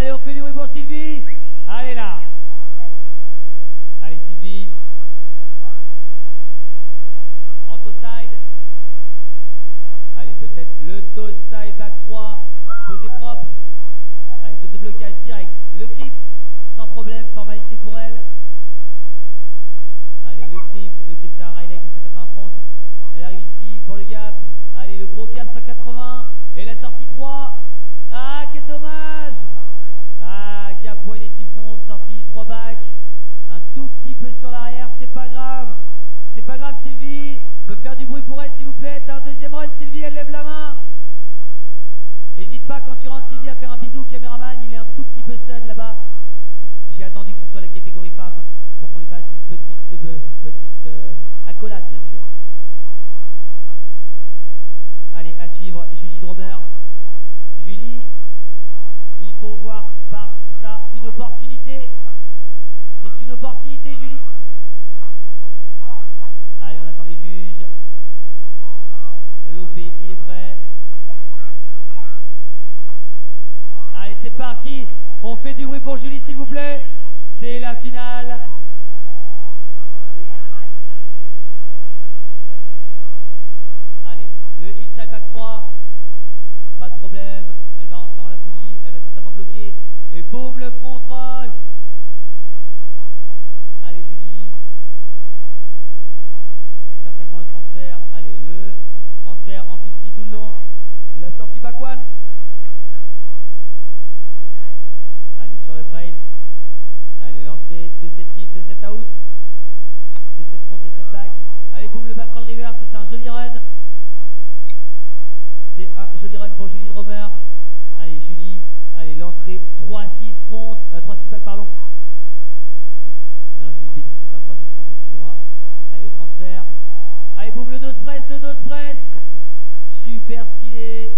Allez, on fait du bruit pour Sylvie. Allez là. Allez Sylvie. En toe side. Allez, peut-être le toe side back 3. Posé propre. Allez, zone de blocage direct. Le crypt, sans problème, formalité pour elle. Allez, le crypt c'est un Riley qui est 180 front. Elle arrive ici pour le gap. Allez, le gros gap 180. Et la sortie 3. Ah, quel dommage. Ah, gap 180 front, sortie 3 back. Un tout petit peu sur l'arrière, c'est pas grave. C'est pas grave Sylvie. On peut faire du bruit pour elle s'il vous plaît. T'as un deuxième run Sylvie, elle lève la main. N'hésite pas quand tu rentres Sylvie à faire un bisou au caméraman, il est un tout petit peu seul là-bas. J'ai attendu que ce soit la catégorie femme pour qu'on lui fasse une petite accolade bien sûr. Allez, à suivre Julie Drummer. Julie, il faut voir par ça une opportunité. C'est une opportunité Julie. Allez, on attend les juges. Lopé, il est prêt. Allez, c'est parti. On fait du bruit pour Julie, s'il vous plaît. C'est la finale. Allez, le hillside back 3. Pas de problème. Elle va rentrer dans la poulie. Elle va certainement bloquer. Et boum, le front roll. Allez, Julie. Certainement le transfert. Allez, le transfert en 50 tout le long. La sortie back one. Allez, sur le braille. Allez, l'entrée de cette in, de cette out. De cette front, de cette back. Allez, boum, le back roll reverse. Ça, c'est un joli run. C'est un joli run pour Julie Drummer. Allez, Julie. Allez, l'entrée 3-6 front. 3-6 back, pardon. Non, j'ai dit une bêtise, c'est un 3-6 front, excusez-moi. Allez, le transfert. Allez, boum, le nose press, le nose press. Super stylé.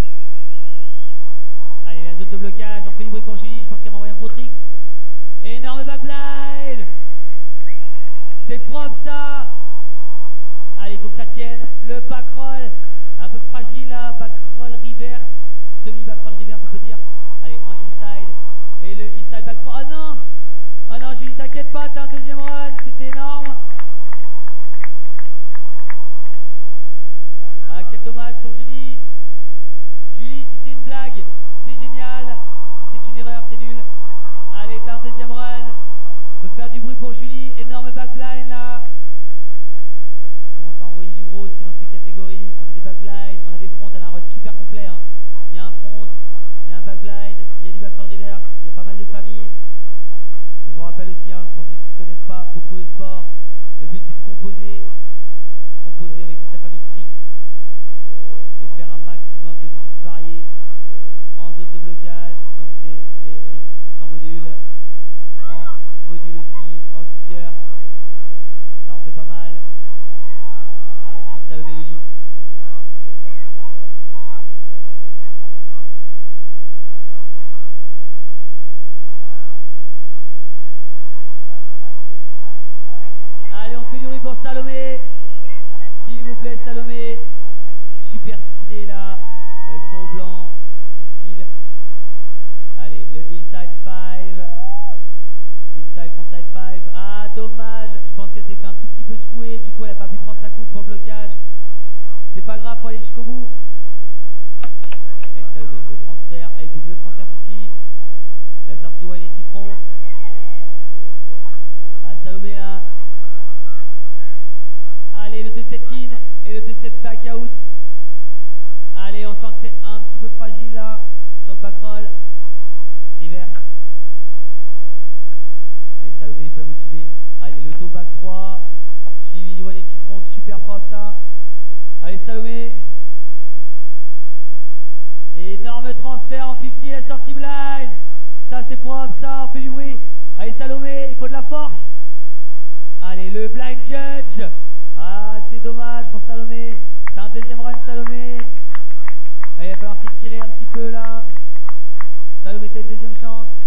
Allez, la zone de blocage, on fait du bruit pour Julie, je pense qu'elle m'a envoyé un gros tricks. Énorme backblind. C'est propre ça. Allez, il faut que ça tienne. Le backroll, un peu fragile là, backroll reverse. Demi-backroll reverse, on peut dire. Allez, en hillside. Et le hillside back 3. Oh non. Oh non, Julie, t'inquiète pas, t'as un deuxième run, c'était énorme. Ah, quel dommage pour Julie. Julie, si c'est une blague, c'est génial. Si c'est une erreur, c'est nul. Allez, t'as un deuxième run. On peut faire du bruit pour Julie. Énorme backblind là. On commence à envoyer du gros aussi dans cette catégorie. On a des backblinds, on a des fronts. Elle a un run super complet. Hein. Il y a un front, il y a un backblind, il y a du backroll reverse. Il y a pas mal de familles. Je vous rappelle aussi, hein, pour ceux qui ne connaissent pas beaucoup le sport, le but c'est de composer avec toute la famille de tricks et faire un maximum de tricks variés en zone de blocage. Donc c'est les tricks sans module, en module aussi, en kicker. Ça en fait pas mal. Et à suivre Salomé Lely. Allez, on fait du bruit pour Salomé. S'il vous plaît, Salomé. Super stylé là, avec son haut blanc, petit style. Allez, le hillside 5. Hillside, frontside 5. Ah, dommage. Je pense qu'elle s'est fait un tout petit peu secouer. Du coup, elle n'a pas pu prendre sa coupe pour le blocage. C'est pas grave pour aller jusqu'au bout. Allez, Salomé, le transfert. Allez, boum, le transfert 50. La sortie 180 front. Ah, Salomé là. Allez, le 2-7 in et le 2-7 back out. Allez, on sent que c'est un petit peu fragile là, sur le back roll. Reverse. Allez, Salomé, il faut la motiver. Allez, le toe back 3. Suivi du 180 front, super propre ça. Allez, Salomé. Énorme transfert en 50, la sortie blind. Ça, c'est propre ça, on fait du bruit. Allez, Salomé, il faut de la force. Allez, le blind judge. Ah, c'est dommage pour Salomé. T'as un deuxième run, Salomé. Allez, il va falloir s'étirer un petit peu là. Salomé, t'as une deuxième chance.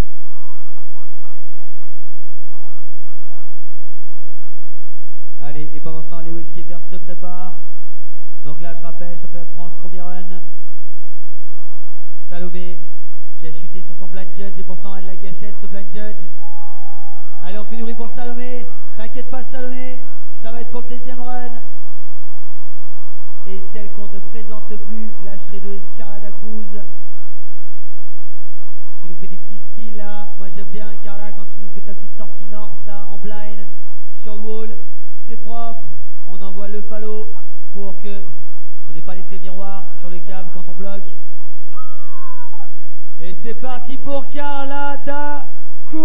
Allez, et pendant ce temps, les wave skaters se préparent. Donc là, je rappelle, championnat de France, premier run. Salomé qui a a chuté sur son blind judge et pour ça elle la gâchette ce blind judge. Allez, on fait du bruit pour Salomé. T'inquiète pas Salomé, ça va être pour le deuxième run. Et celle qu'on ne présente plus, la shreddeuse Carla Da Cruz, qui nous fait des petits styles là. Moi j'aime bien Carla quand tu nous fais ta petite sortie north là en blind sur le wall. C'est propre, on envoie le palo pour que on n'ait pas l'effet miroir sur les câbles quand on bloque. Et c'est parti pour Carla Da Cruz.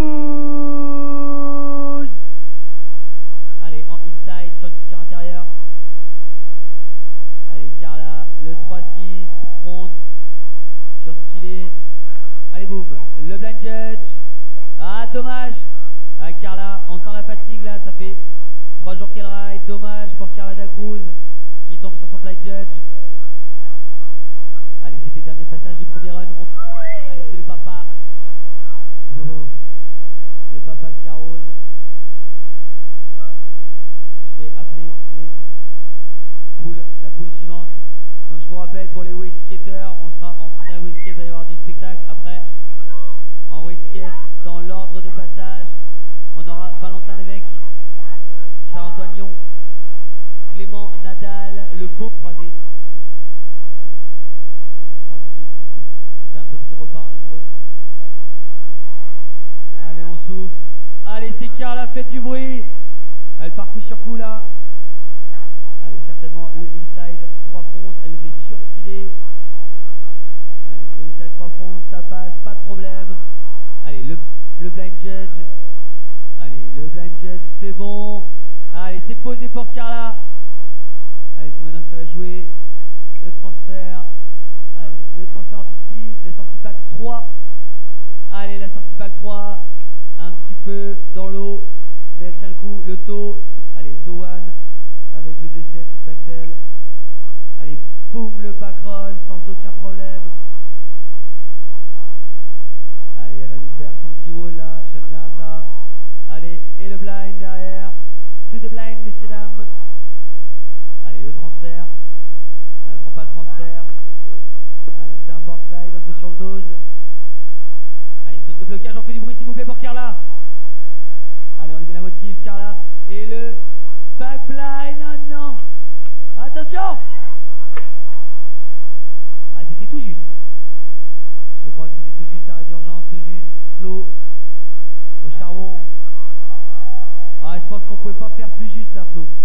Allez, en inside sur le kicker intérieur. Allez, Carla, le 3-6, front, sur stylé. Allez, boum, le blind judge. Ah, dommage. Ah, Carla, on sent la fatigue là, ça fait 3 jours qu'elle ride. Dommage pour Carla Da Cruz qui tombe sur son blind judge. Allez, c'était le dernier passage du premier run. Allez, c'est le papa. Oh, le papa qui arrose. Je vais appeler la poule suivante. Donc je vous rappelle pour les wake skaters, on sera en finale wake skate, il va y avoir du spectacle. Après, en wake skate, dans l'ordre de passage, on aura Valentin Lévesque, Charles-Antoine Lyon, Clément Nadal, le beau croisé. Je pense qu'il s'est fait un petit repas en amoureux. Allez, on souffle. Allez, c'est Carla, faites du bruit. Elle part coup sur coup là. Allez, certainement le hillside 3 front, elle le fait surstylé. Allez, le hillside 3 front, ça passe, pas de problème. Allez, le blind judge. Allez, le blind judge, c'est bon. Allez, c'est posé pour Carla. Allez, c'est maintenant que ça va jouer. Le transfert. Allez, le transfert en 50, la sortie back 3. Allez, la sortie back 3. Un petit peu dans l'eau, mais elle tient le coup. Le toe. Allez, toe 1 avec le 2-7 backtail. Allez, boum, le back roll sans aucun problème. Allez, elle va nous faire son petit wall là, j'aime bien ça. Allez, et le blind derrière. To the blind, messieurs, dames. Allez, le transfert. Elle prend pas le transfert. Allez, c'était un board slide un peu sur le nose. Allez, zone de blocage, on fait du bruit s'il vous plaît pour Carla. Allez, on lui met la motive, Carla. Et le back blind, oh non. Attention. Ah, c'était tout juste. Je crois que c'était tout juste, arrêt d'urgence, tout juste. Flow au charbon. Ah, je pense qu'on pouvait pas faire plus juste là, Flo.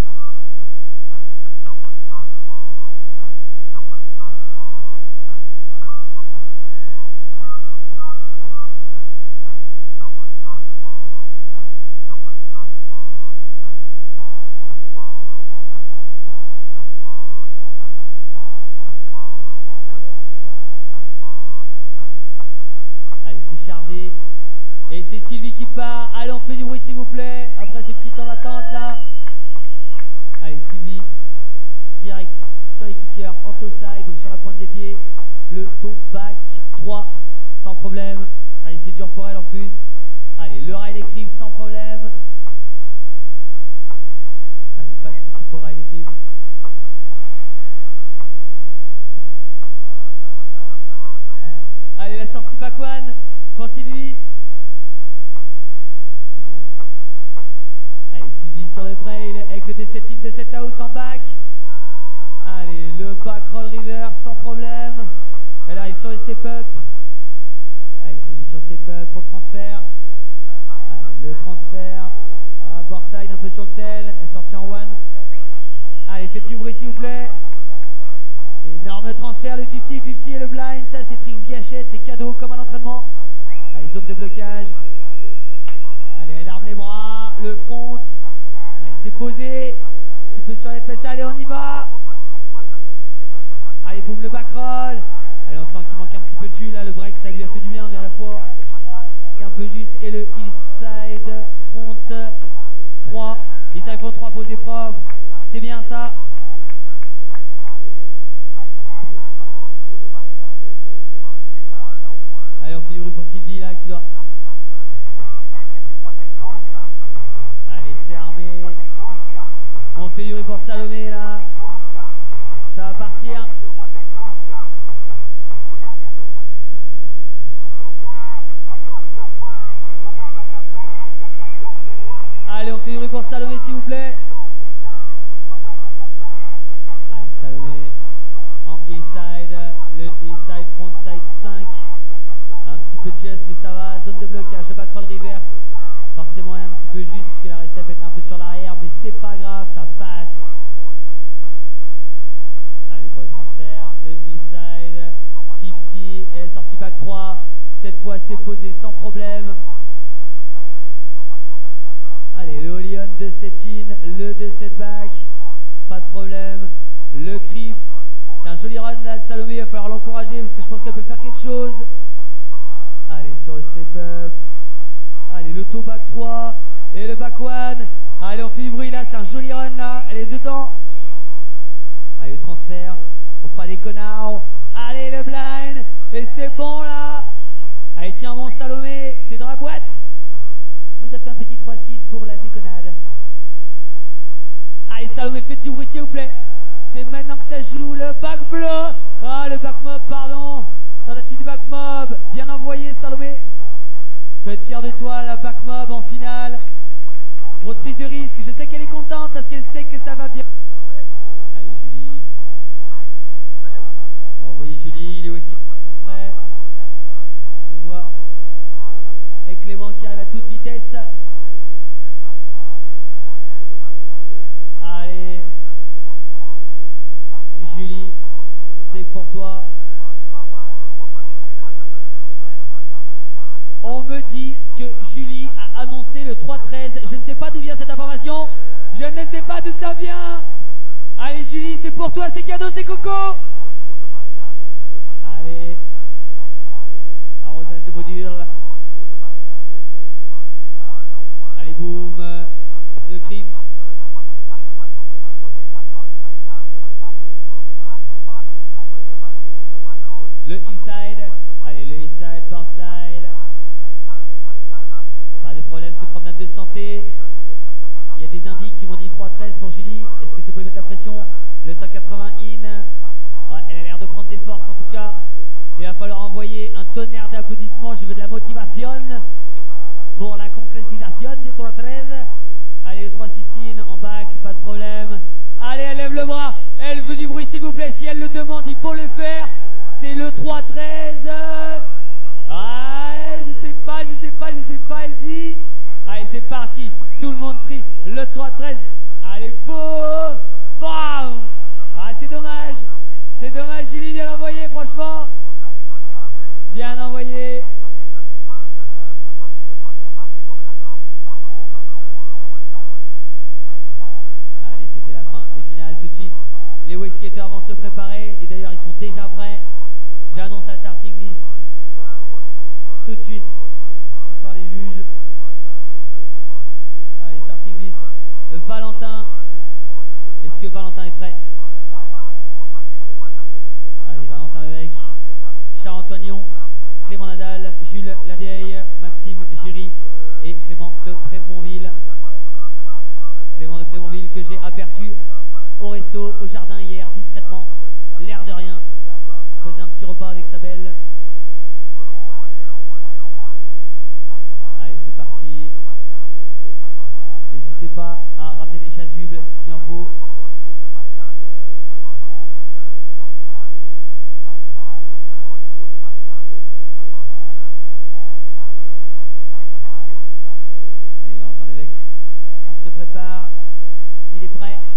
Allez, c'est chargé. Et c'est Sylvie qui part. Allez, on fait du bruit s'il vous plaît. Après ce petit temps d'attente là. Allez, Sylvie. Direct sur les kickers. En toe side, donc sur la pointe des pieds. Le toe back 3. Sans problème. Allez, c'est dur pour elle en plus. Allez, le Riley Crypt sans problème. Allez, pas de soucis pour le Riley Crypt. Allez, la sortie back one pour Sylvie. Allez, Sylvie sur le braille avec le D7 in, D7 out en back. Allez, le back roll river sans problème. Elle arrive sur le step up. Allez, Sylvie sur step up pour le transfert. Allez, le transfert. Ah, board side un peu sur le tel. Elle est sortie en one. Allez, faites du bruit s'il vous plaît. Énorme transfert, le 50-50 et le blind. Ça, c'est tricks gâchette, c'est cadeau comme à l'entraînement. Allez, zone de blocage. Allez, elle arme les bras, le front. Allez, c'est posé. Un petit peu sur les fesses. Allez, on y va. Allez, boum, le back roll. Allez, on sent qu'il manque un petit peu de jus là. Le break, ça lui a fait du bien, mais à la fois, c'était un peu juste. Et le hillside front 3. Hillside front 3 posé propre. C'est bien ça. Allez, on fait du bruit pour Sylvie là qui doit. Allez, c'est armé. On fait du bruit pour Salomé là. Ça va partir. bruit pour Salomé, s'il vous plaît. Allez, Salomé en hillside. Le hillside, frontside 5. Un petit peu de geste, mais ça va. Zone de blocage, le backroll revert. Forcément, elle est un petit peu juste, puisque la récepte est un peu sur l'arrière, mais c'est pas grave, ça passe. Allez, pour le transfert, le hillside, 50, et elle est sortie back 3. Cette fois, c'est posé sans problème. Allez, le Olion de set-in, le 2-7 back, pas de problème. Le crypt, c'est un joli run là de Salomé, il va falloir l'encourager parce que je pense qu'elle peut faire quelque chose. Allez, sur le step-up. Allez, le toe back 3 et le back 1. Allez, on fait du bruit là, c'est un joli run là, elle est dedans. Allez, le transfert, faut pas des connards. Allez, le blind, et c'est bon là. Allez, tiens bon Salomé, c'est dans la boîte. Vous avez fait un petit 3-6 pour la déconnade. Allez, Salomé, faites du bruit s'il vous plaît. C'est maintenant que ça joue, le back bleu. Ah, le back mob, pardon. Tentative du back mob, bien envoyé Salomé. Peut être fier de toi, la back mob en finale. Grosse prise de risque, je sais qu'elle est contente parce qu'elle sait que ça va bien. Allez, Julie. On va envoyer Julie, les Whisky sont prêts. Je vois. Et Clément qui arrive à toute vitesse. Allez. Julie, c'est pour toi. On me dit que Julie a annoncé le 3-13. Je ne sais pas d'où vient cette information. Je ne sais pas d'où ça vient. Allez Julie, c'est pour toi, c'est cadeau, c'est coco. Allez. Arrosage de module. Allez, boum. Le crypt. Le hillside. Allez, le hillside, board slide. Pas de problème, c'est promenade de santé. Il y a des indices qui m'ont dit 3-13 pour Julie. Est-ce que c'est pour lui mettre la pression? Le 180 in. Ouais, elle a l'air de prendre des forces en tout cas. Il va falloir envoyer un tonnerre d'applaudissements. Je veux de la motivation pour la concrétisation du 3-13. Allez, le 3-6 in en back, pas de problème. Allez, elle lève le bras. Elle veut du bruit s'il vous plaît. Si elle le demande, il faut le faire. C'est le 3-13. Ah, je sais pas, elle dit. Allez, c'est parti. Tout le monde crie le 3-13. Allez, boum. Bam. Ah, c'est dommage. C'est dommage, Julie, bien envoyé, franchement. Bien envoyé. Allez, c'était la fin des finales tout de suite. Les wake skaters vont se préparer. Et d'ailleurs, ils sont déjà prêts. J'annonce la starting list tout de suite par les juges. Allez, starting list. Valentin. Est-ce que Valentin est prêt? Allez, Valentin Levesque, Charles-Antoine, Clément Nadal, Jules Lavieille, Maxime Giry et Clément de Prémonville. Clément de Prémonville que j'ai aperçu au resto, au jardin hier, discrètement, l'air de rien. Se faisait un petit repas avec sa belle. Allez, c'est parti. N'hésitez pas à ramener des chasubles s'il en faut. Allez, Valentin Levesque qui se prépare. Il est prêt.